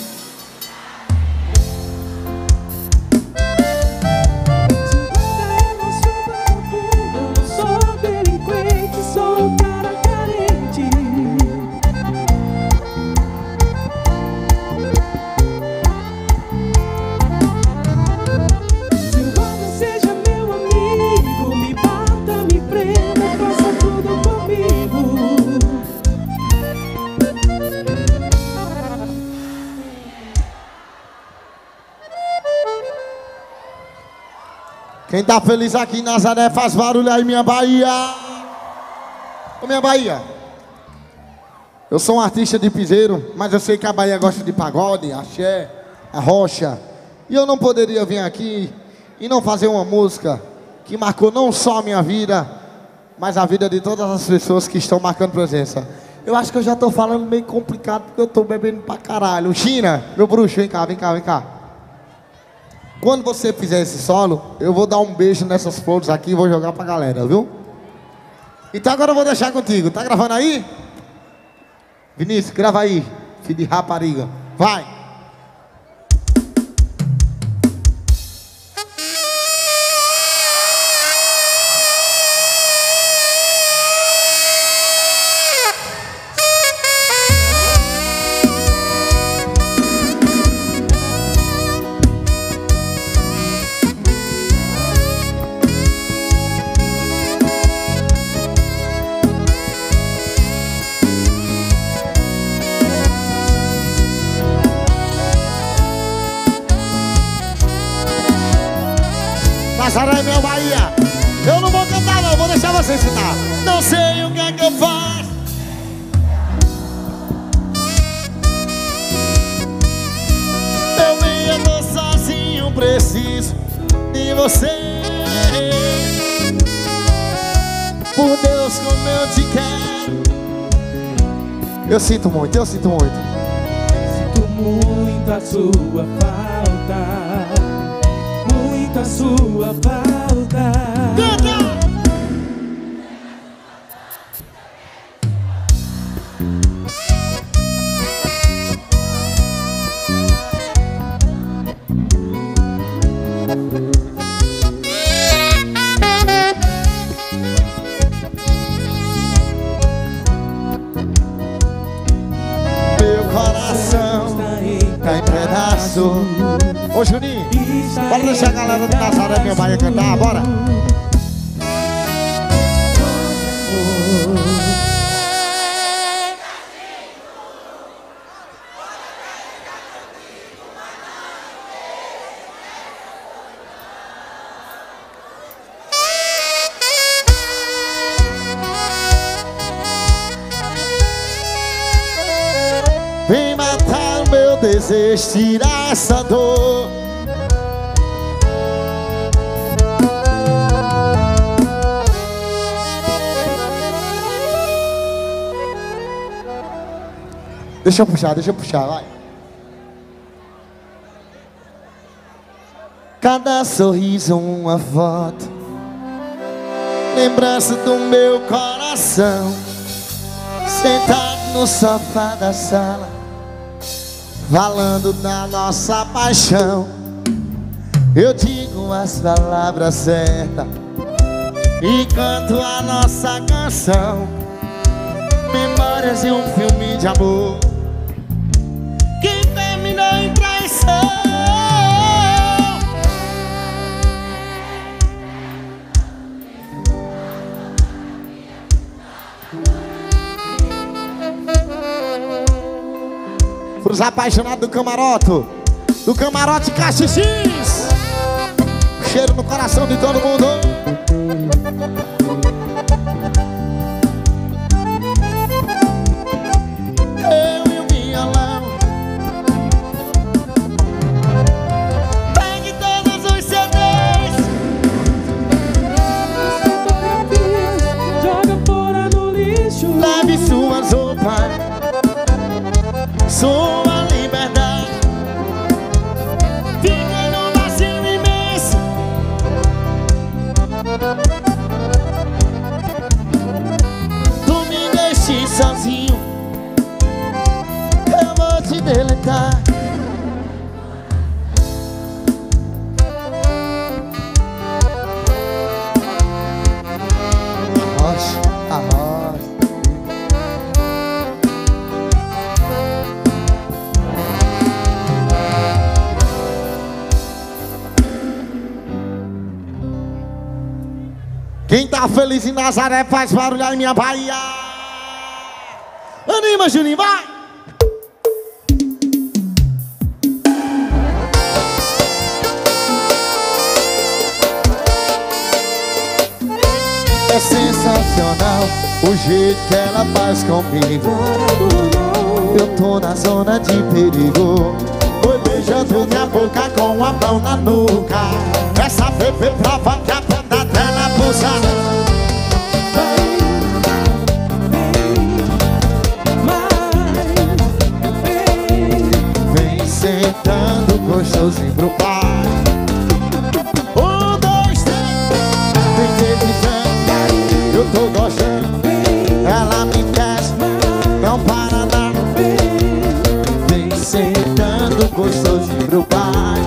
Quem tá feliz aqui em Nazaré faz barulho aí, minha Bahia. Ô, minha Bahia. Eu sou um artista de piseiro, mas eu sei que a Bahia gosta de pagode, axé, a rocha. E eu não poderia vir aqui e não fazer uma música que marcou não só a minha vida, mas a vida de todas as pessoas que estão marcando presença. Eu acho que eu já tô falando meio complicado porque eu tô bebendo pra caralho. China, meu bruxo, vem cá, vem cá, vem cá. Quando você fizer esse solo, eu vou dar um beijo nessas flores aqui e vou jogar pra galera, viu? Então agora eu vou deixar contigo. Tá gravando aí? Vinícius, grava aí, filho de rapariga. Vai! Nazaré, meu Bahia. Eu não vou cantar não, vou deixar você ensinar. Não sei o que é que eu faço. Eu tô sozinho, preciso de você. Por Deus, como eu te quero. Eu sinto muito, eu sinto muito. Sinto muito a sua falta. A sua falta. Canta! Meu coração tá em pedaço. Ô Juninho, bora deixar a galera do Nazaré, meu Bahia, cantar, bora! Vem matar o meu desejo, tirar essa dor. Deixa eu puxar, vai. Cada sorriso uma foto, lembrança do meu coração, sentado no sofá da sala, falando da nossa paixão. Eu digo as palavras certas e canto a nossa canção. Memórias de um filme de amor que terminou em traição. Pros apaixonados do camarote Caixa X. Cheiro no coração de todo mundo. Eu e o violão. Pegue todos os CDs. Joga fora no lixo. Leve suas roupas, sua liberdade. Fica no vazio imenso. Arroz. Quem tá feliz em Nazaré faz barulho aí, minha Bahia. Anima, Juninho, vai! É sensacional o jeito que ela faz comigo. Eu tô na zona de perigo. Foi beijando minha boca com a mão na nuca. Essa bebê prova que a bunda dela pulsa. Vem sentando gostosinho pro pai. 1, 2, 3. Vem deslizando, eu tô gostando. Ela me desce, não para não. Vem sentando gostosinho pro pai.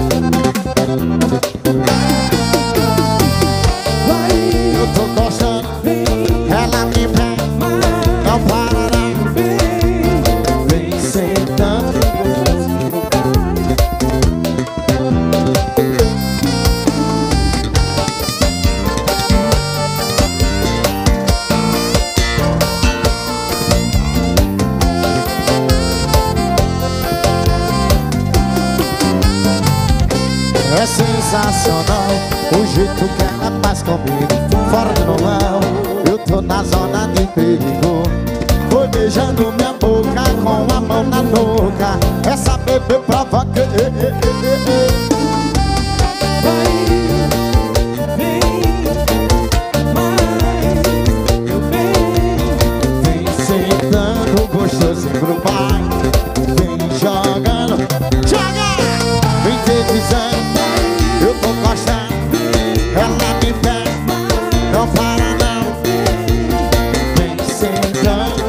Eu tô gostando, ela me pega, não para não. Vem sentando gostosinho pro É sensacional o jeito que ela faz comigo. Fora do normal, eu tô na zona de perigo. Foi beijando minha boca com a mão na nuca. Essa bebê prova que vem sentando gostosinho pro pai. Vem jogando, joga! Vem deslizando, eu tô gostando. Ela me pega, não para não. Vem sentando,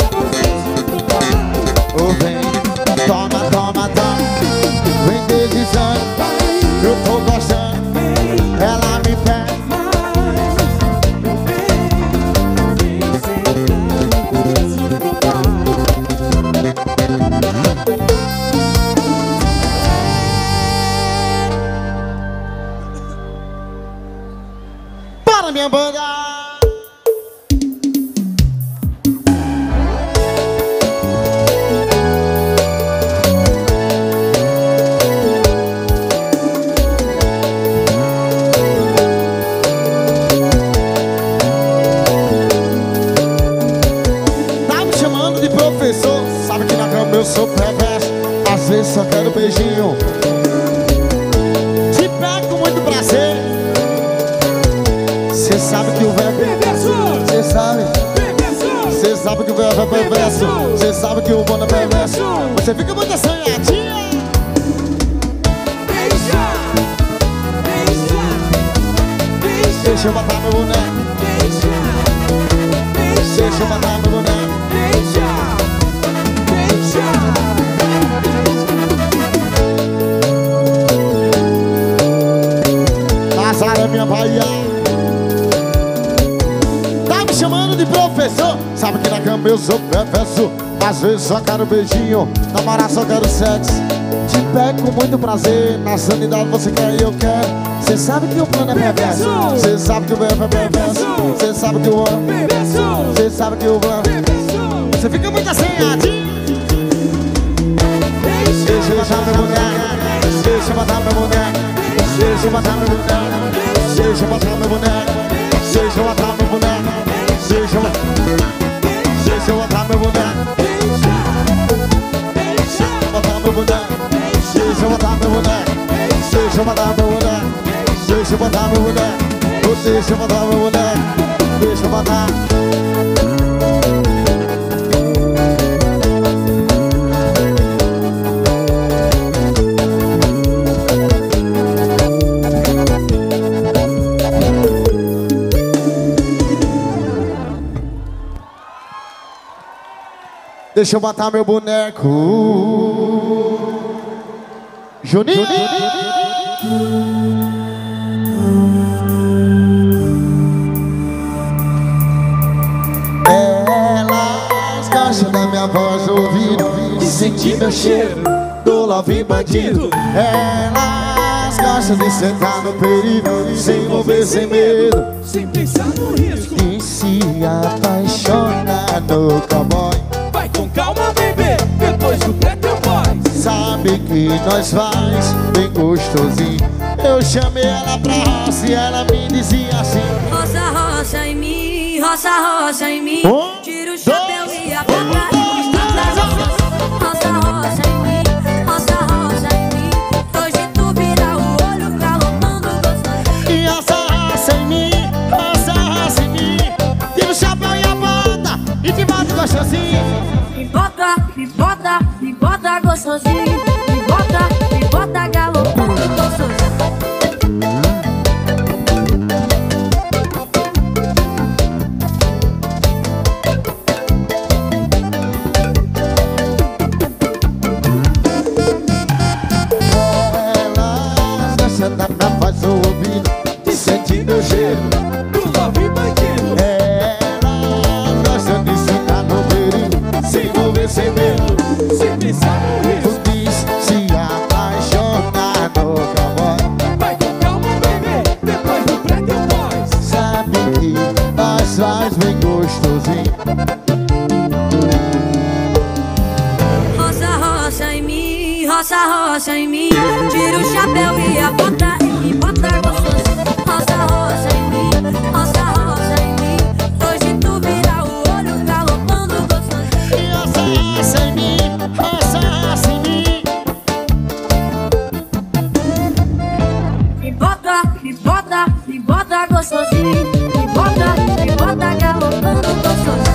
oh, vem, toma, toma, toma. Vem deslizando, eu tô gostando. Ela me pega. Para minha banda. Tá me chamando de professor, sabe que na cama eu sou perverso. Às vezes só quero beijinho. Te pego com muito prazer. Cê sabe que o verbo é perverso. Cê sabe. Cê sabe que o verbo é perverso. Cê sabe que o mundo é perverso. Você fica muito assanhadinha. Deixa eu matar meu boneco. Deixa eu matar meu boneco. Nazaré, minha Bahia. Tá me chamando de professor, sabe que na cama eu sou perverso. Às vezes só quero beijinho, namorar só quero sexo. Te pego com muito prazer, na sanidade você quer e eu quero. Cê sabe que o plano é perverso. Cê sabe que o verbo é perverso. Cê sabe que o ano é perverso. Cê sabe que o plano é perverso. Você fica muito assanhadinho. Deixa eu matar meu boneco. Deixa eu matar meu boneco. Deixa eu matar meu boneco. Deixa eu matar meu boneco. Deixa eu matar meu boneco. Deixa eu matar meu boneco. Deixa eu matar meu boneco. Deixa eu matar meu boneco. Deixa eu matar meu boneco. Deixa eu matar meu boneco. Deixa eu matar meu boneco. Deixa eu matar. Deixa eu matar meu boneco. Juninho. minha voz no ouvido E sentir meu cheiro do love bandido. Elas gostam de sentar no perigo, se envolver sem medo, sem pensar no risco, e se apaixonar no cowboy. Vai com calma, bebê, depois do preto eu voz. Sabe que nós faz bem gostosinho. Eu chamei ela pra roça e ela me dizia assim: roça, roça em mim, roça, roça em mim. Tira o chapéu e a bota. Roça, roça em mim, roça, roça em mim. Hoje tu vira o olho galopando gostoso. E roça em mim, roça em mim. Tira o chapéu e a bota e te bota gostosinho. Me bota, me bota, me bota gostosinho. Me bota galopando gostoso. Na minha voz no ouvido e sentir meu cheiro do love bandido. Ela gosta de sentar no perigo, se envolver sem medo, sem pensar no risco, diz se apaixonar no cowboy. Vai com calma, bebê, depois do preto eu voz. Sabe que nós faz bem gostosinho. Roça, roça em mim, roça, roça em mim. Tira o chapéu e a bota e bota gostoso. Roça, roça em mim, roça, roça em mim. Hoje tu vira o olho galopando gostoso. E roça em mim, roça em mim. Me bota, me bota, me bota gostosinho. Me bota galopando gostoso.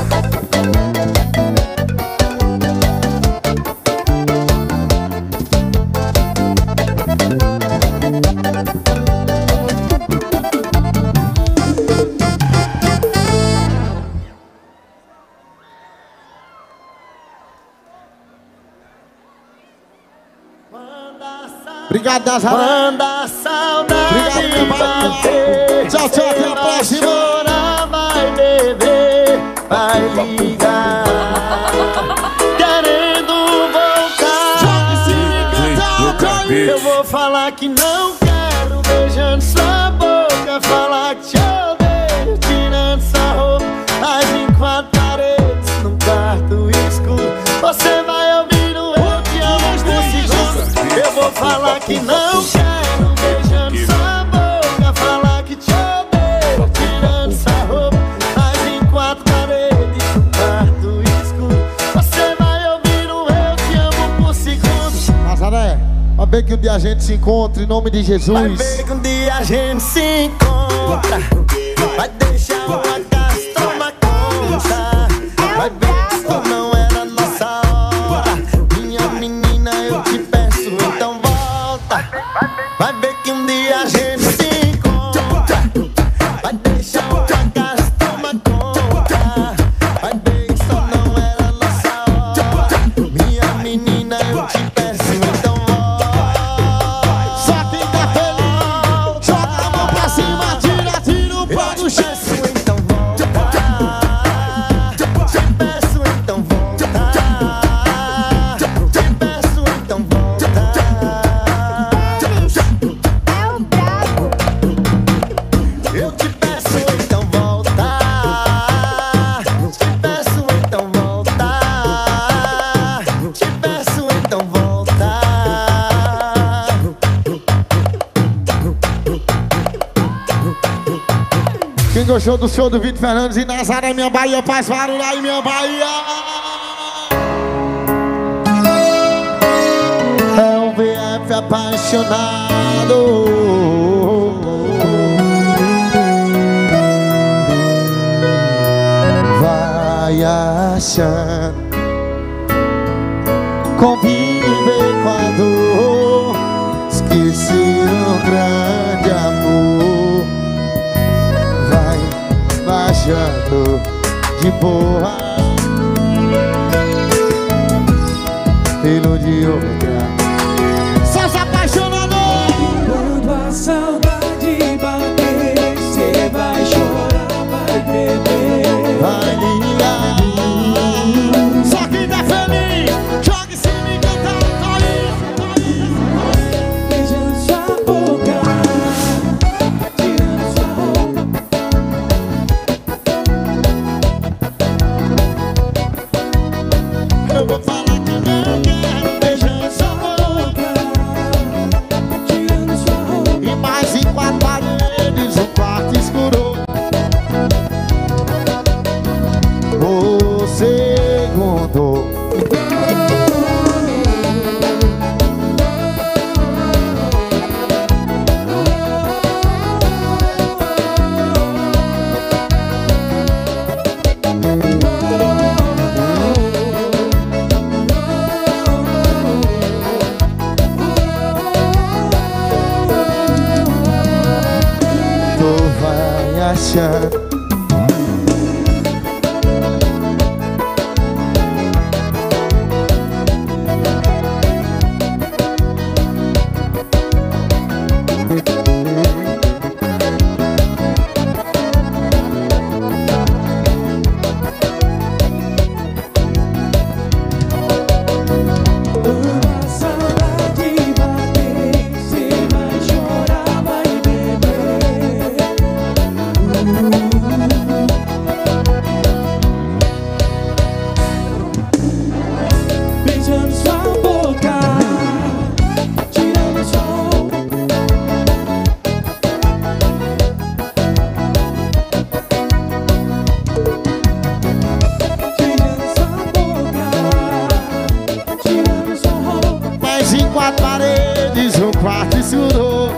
Obrigado, Nazaré. Manda saudade. Obrigado, meu pai. Tchau, tchau, até a próxima. Chorar, vai beber, vai ligar, querendo voltar. Eu vou falar que não quero, beijando sua boca. Falar que te odeio, tirando sua roupa. Mas em quatro paredes, num quarto escuro, você vai ouvir no eu te amo por segundos. Eu vou falar que não quero, beijando sua boca. Falar que te odeio, tirando sua roupa. Mas em quatro paredes, num quarto escuro, você vai ouvir no eu te amo por segundos. Nazaré, vai ver que um dia a gente se encontra em nome de Jesus. Vai ver que um dia a gente se encontra. Vai deixar uma casa tomar conta. Vai ver que isso não era nossa hora. Minha menina, eu te peço, então volta. Vai ver que um dia a gente se encontra. Vai deixar uma casa tomar conta. Vai ver que isso não era nossa hora. Minha menina, eu te peço, então volta. Só quem tá feliz, joga a mão pra cima, tira o pau do chão. Então volta. Te peço, então volta. Te peço, então volta. Eu te peço, então volta. Te peço, então volta. Te peço, então volta. Quem gostou do show do Vitor Fernandes e Nazaré, minha Bahia, faz barulho aí, minha Bahia. É um VF apaixonado. Vai achando, conviver com a dor, esquecer um grande amor. Vai baixando de boa, filho de outra. Só se apaixonador. Quando a saudade bater, cê vai chorar, vai beber, vai ligar. Só que achando. Quatro paredes, um quarto escuro.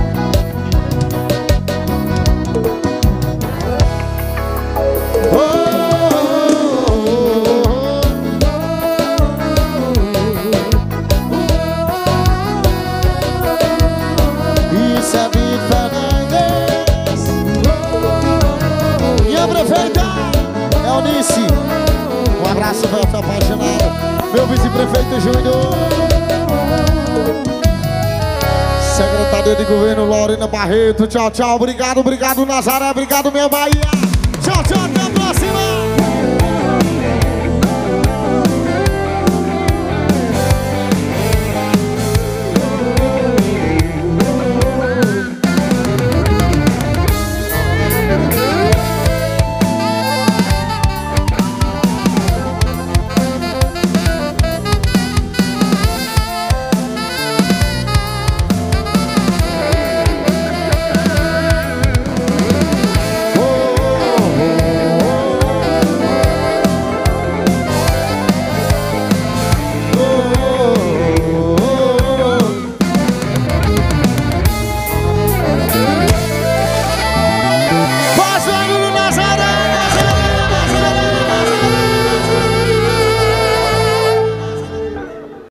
Isso é Vitor Fernandes. E a prefeita Eunice. Um abraço, velho, tô apaixonado. Meu vice-prefeito Júnior. Secretaria de Governo Lorena Barreto. Tchau, tchau. Obrigado, obrigado Nazaré. Obrigado, minha Bahia. Tchau, tchau. Até a próxima.